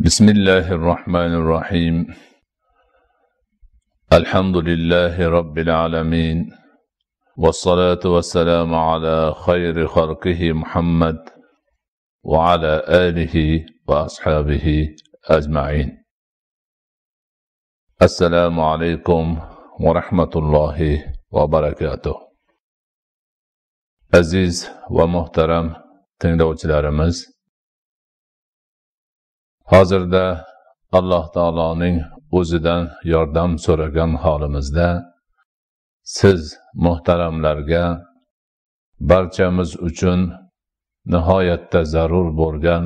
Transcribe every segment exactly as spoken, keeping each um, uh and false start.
بسم الله الرحمن الرحيم. الحمد لله رب العالمين، والصلاة والسلام على خير خلقه محمد وعلى آله وأصحابه أجمعين. السلام عليكم ورحمة الله وبركاته. Aziz ve muhtaram tinglovchilarimiz, hozirda Alloh taoloning o'zidan yordam so'ragan holimizda siz muhtaramlarga barchamiz uchun nihoyatda zarur bo'lgan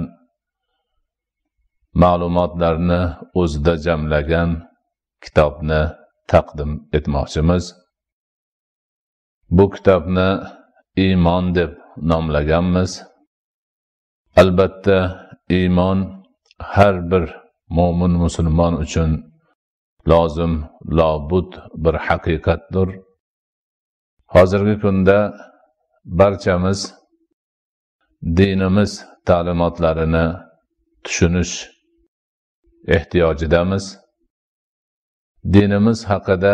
ma'lumotlarni o'zida jamlagan kitobni taqdim etmoqchimiz. Bu kitobni iymon deb nomlaganmiz. Albatta iymon har bir mo'min musulmon uchun lozim, lobud bir haqiqatdir. Hozirgi kunda barchamiz dinimiz ta'limotlarini tushunish ehtiyojidamiz. Dinimiz haqida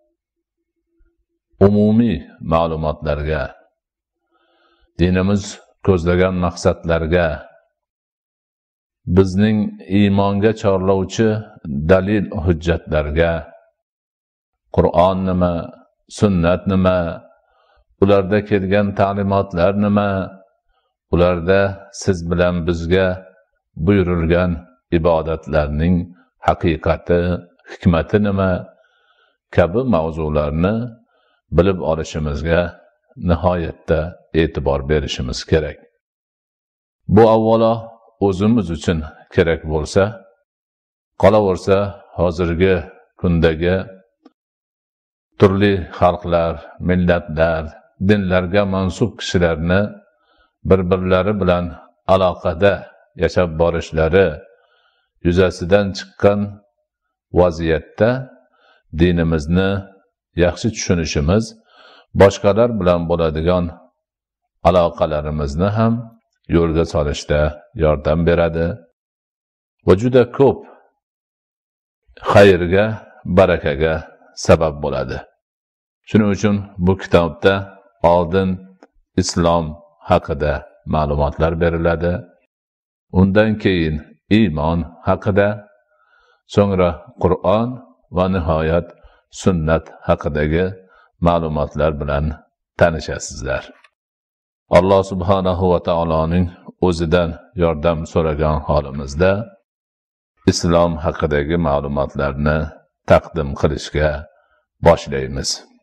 umumiy ma'lumotlarga, dinimiz ko'zlagan maqsadlarga, bizning iymonga chorlovchi dalil hujjatlarga, Qur'on nima, sunnat nima, ularda kelgan ta'limotlar nima, ularda siz bilan bizga buyurilgan ibodatlarning haqiqati, hikmati nima kabi mavzularni bilib olishimizga nihoyatda e'tibor berishimiz kerak. Bu avvalo o'zimiz uchun kerak bo'lsa, qolaversa hozirgi kundagi turli xalqlar, millatlar, dinlarga mansub kishilarni bir-birlari bilan aloqada yashab borishlari yuzasidan chiqqan vaziyatda dinimizni yaxshi tushunishimiz boshqalar bilan bo'ladigan aloqalarimizni ham yo'lga solishda yordam beradi va juda ko'p xayrga, barakaga sabab bo'ladi. Shuning uchun bu kitobda oldin islom haqida ma'lumotlar beriladi, undan keyin iymon haqida, so'ngra Qur'on va nihoyat sunnat haqidagi ma'lumotlar bilan tanishasizlar. Alloh subhanahu va taoloning o'zidan yordam so'ragan holimizda islom haqidagi ma'lumotlarni taqdim qilishga boshlaymiz.